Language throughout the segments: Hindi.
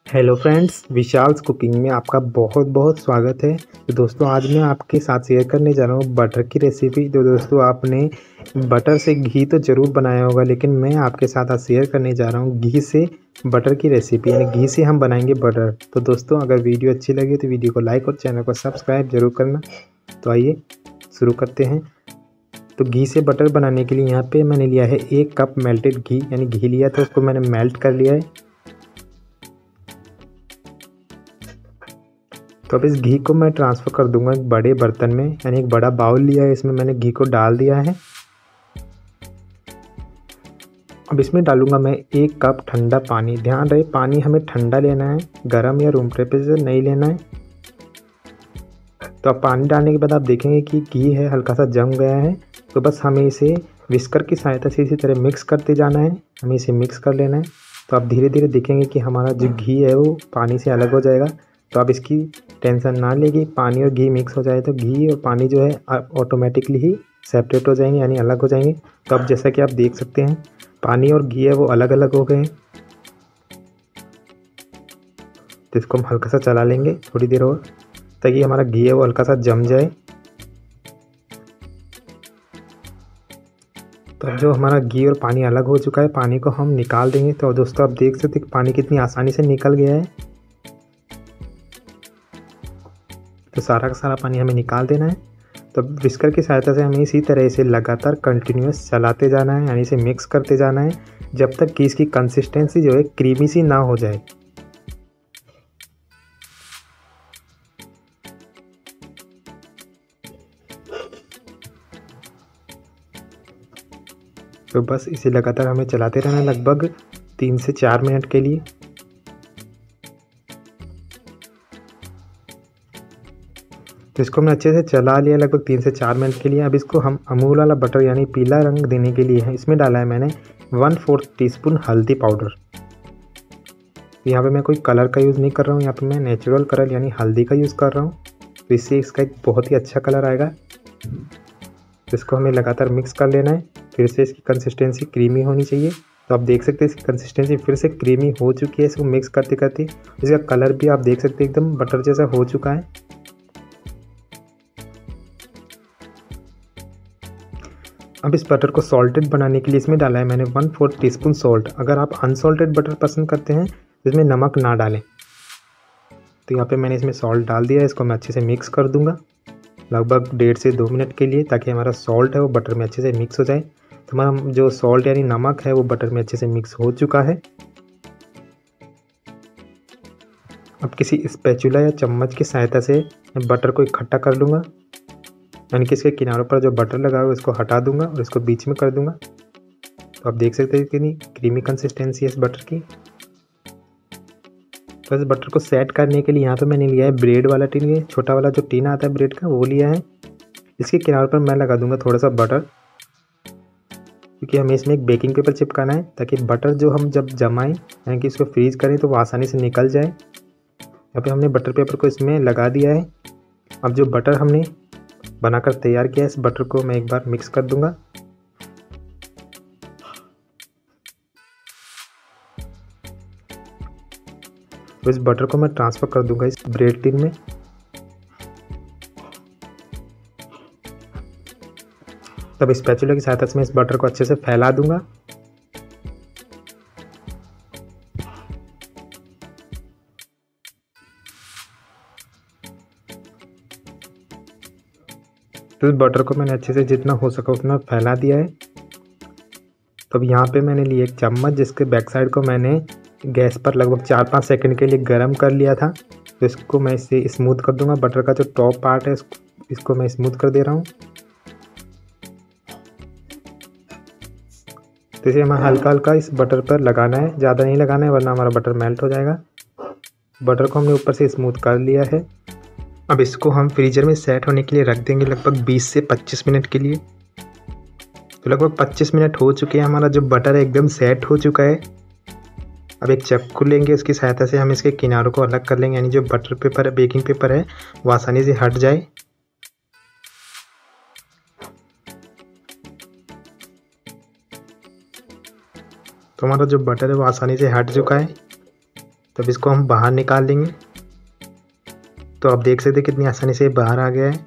हेलो फ्रेंड्स, विशाल्स कुकिंग में आपका बहुत बहुत स्वागत है। तो दोस्तों, आज मैं आपके साथ शेयर करने जा रहा हूँ बटर की रेसिपी। तो दोस्तों, आपने बटर से घी तो ज़रूर बनाया होगा, लेकिन मैं आपके साथ आज शेयर करने जा रहा हूँ घी से बटर की रेसिपी, यानी घी से हम बनाएंगे बटर। तो दोस्तों, अगर वीडियो अच्छी लगे तो वीडियो को लाइक और चैनल को सब्सक्राइब जरूर करना। तो आइए शुरू करते हैं। तो घी से बटर बनाने के लिए यहाँ पे मैंने लिया है 1 कप मेल्टेड घी, यानी घी लिया था, उसको मैंने मेल्ट कर लिया है। तो अब इस घी को मैं ट्रांसफ़र कर दूंगा एक बड़े बर्तन में, यानी एक बड़ा बाउल लिया है, इसमें मैंने घी को डाल दिया है। अब इसमें डालूंगा मैं 1 कप ठंडा पानी। ध्यान रहे, पानी हमें ठंडा लेना है, गर्म या रूम टेम्परेचर नहीं लेना है। तो अब पानी डालने के बाद आप देखेंगे कि घी है हल्का सा जम गया है। तो बस हमें इसे विस्कर की सहायता से इसी तरह मिक्स करते जाना है, हमें इसे मिक्स कर लेना है। तो आप धीरे धीरे देखेंगे कि हमारा जो घी है वो पानी से अलग हो जाएगा। तो आप इसकी टेंशन ना लेगी, पानी और घी मिक्स हो जाए तो घी और पानी जो है ऑटोमेटिकली ही सेपरेट हो जाएंगे, यानी अलग हो जाएंगे। तो अब जैसा कि आप देख सकते हैं, पानी और घी है वो अलग अलग हो गए हैं। तो इसको हम हल्का सा चला लेंगे थोड़ी देर और, ताकि हमारा घी है वो हल्का सा जम जाए। तो अब जो हमारा घी और पानी अलग हो चुका है, पानी को हम निकाल देंगे। तो दोस्तों, आप देख सकते हैं पानी कितनी आसानी से निकल गया है। तो सारा का सारा पानी हमें निकाल देना है। तो विस्कर की सहायता से हमें इसी तरह से लगातार कंटिन्यूस चलाते जाना है, यानी इसे मिक्स करते जाना है, जब तक कि इसकी कंसिस्टेंसी जो है क्रीमी सी ना हो जाए। तो बस इसे लगातार हमें चलाते रहना है, लगभग 3 से 4 मिनट के लिए। तो इसको हमने अच्छे से चला लिया लगभग 3 से 4 मिनट के लिए। अब इसको हम अमूल वाला बटर यानी पीला रंग देने के लिए है, इसमें डाला है मैंने 1/4 टीस्पून हल्दी पाउडर। यहाँ पे मैं कोई कलर का यूज़ नहीं कर रहा हूँ, यहाँ पे मैं नेचुरल कलर यानी हल्दी का यूज़ कर रहा हूँ। तो इससे इसका एक बहुत ही अच्छा कलर आएगा। तो इसको हमें लगातार मिक्स कर लेना है, फिर से इसकी कंसिस्टेंसी क्रीमी होनी चाहिए। तो आप देख सकते हैं इसकी कंसिस्टेंसी फिर से क्रीमी हो चुकी है। इसको मिक्स करते करते इसका कलर भी आप देख सकते हैं एकदम बटर जैसा हो चुका है। अब इस बटर को सॉल्टेड बनाने के लिए इसमें डाला है मैंने 1/4 टीस्पून सॉल्ट। अगर आप अनसॉल्टेड बटर पसंद करते हैं तो इसमें नमक ना डालें। तो यहाँ पे मैंने इसमें सॉल्ट डाल दिया है, इसको मैं अच्छे से मिक्स कर दूंगा लगभग 1.5 से 2 मिनट के लिए, ताकि हमारा सॉल्ट है वो बटर में अच्छे से मिक्स हो जाए। तो हमारा जो सॉल्ट यानी नमक है वो बटर में अच्छे से मिक्स हो चुका है। अब किसी स्पैचुला या चम्मच की सहायता से मैं बटर को इकट्ठा कर लूँगा, यानी कि इसके किनारों पर जो बटर लगा हुआ है उसको हटा दूंगा और इसको बीच में कर दूंगा। तो आप देख सकते हैं कितनी क्रीमी कंसिस्टेंसी है इस बटर की। तो इस बटर को सेट करने के लिए यहाँ पे मैंने लिया है ब्रेड वाला टिन, ये छोटा वाला जो टिन आता है ब्रेड का वो लिया है। इसके किनारों पर मैं लगा दूंगा थोड़ा सा बटर, क्योंकि हमें इसमें एक बेकिंग पेपर चिपकाना है, ताकि बटर जो हम जब जमाएं यानी कि इसको फ्रीज करें तो वो आसानी से निकल जाए। यहाँ पे हमने बटर पेपर को इसमें लगा दिया है। अब जो बटर हमने बनाकर तैयार किया है, इस बटर को मैं एक बार मिक्स कर दूंगा। तो इस बटर को मैं ट्रांसफ़र कर दूंगा इस ब्रेड टिन में। तब स्पैचुला की सहायता से मैं इस बटर को अच्छे से फैला दूंगा। तो इस बटर को मैंने अच्छे से जितना हो सका उतना फैला दिया है। तो अब यहाँ पे मैंने लिए एक चम्मच, जिसके बैक साइड को मैंने गैस पर लगभग 4-5 सेकंड के लिए गर्म कर लिया था। तो इसको मैं इसे स्मूथ कर दूंगा। बटर का जो टॉप पार्ट है इसको मैं स्मूथ कर दे रहा हूँ। तो इसे हमें हल्का हल्का इस बटर पर लगाना है, ज़्यादा नहीं लगाना है वरना हमारा बटर मेल्ट हो जाएगा। बटर को हमने ऊपर से स्मूथ कर लिया है। अब इसको हम फ्रीजर में सेट होने के लिए रख देंगे लगभग 20 से 25 मिनट के लिए। तो लगभग 25 मिनट हो चुके हैं, हमारा जो बटर है एकदम सेट हो चुका है। अब एक चाकू लेंगे, उसकी सहायता से हम इसके किनारों को अलग कर लेंगे, यानी जो बटर पेपर है बेकिंग पेपर है वो आसानी से हट जाए। तो हमारा जो बटर है वो आसानी से हट चुका है। तो अब इसको हम बाहर निकाल लेंगे। तो आप देख सकते हैं कितनी आसानी से बाहर आ गया है।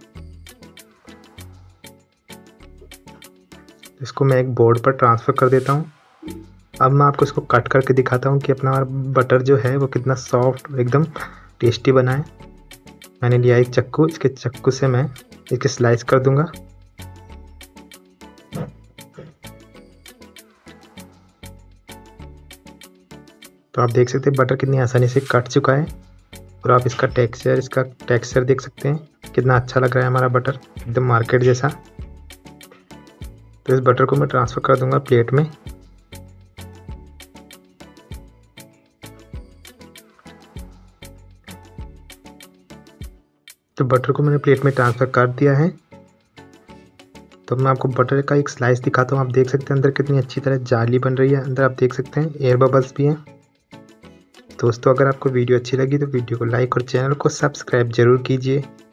इसको मैं एक बोर्ड पर ट्रांसफ़र कर देता हूँ। अब मैं आपको इसको कट करके दिखाता हूँ कि अपना बटर जो है वो कितना सॉफ्ट एकदम टेस्टी बना है। मैंने लिया एक चक्कू, इसके चक्कू से मैं इसके स्लाइस कर दूंगा। तो आप देख सकते हैं बटर कितनी आसानी से कट चुका है और आप इसका टेक्सचर देख सकते हैं कितना अच्छा लग रहा है हमारा बटर, एकदम मार्केट जैसा। तो इस बटर को मैं ट्रांसफ़र कर दूंगा प्लेट में। तो बटर को मैंने प्लेट में ट्रांसफ़र कर दिया है। तो मैं आपको बटर का एक स्लाइस दिखाता हूँ। आप देख सकते हैं अंदर कितनी अच्छी तरह जाली बन रही है, अंदर आप देख सकते हैं एयर बबल्स भी हैं। दोस्तों अगर आपको वीडियो अच्छी लगी तो वीडियो को लाइक और चैनल को सब्सक्राइब ज़रूर कीजिए।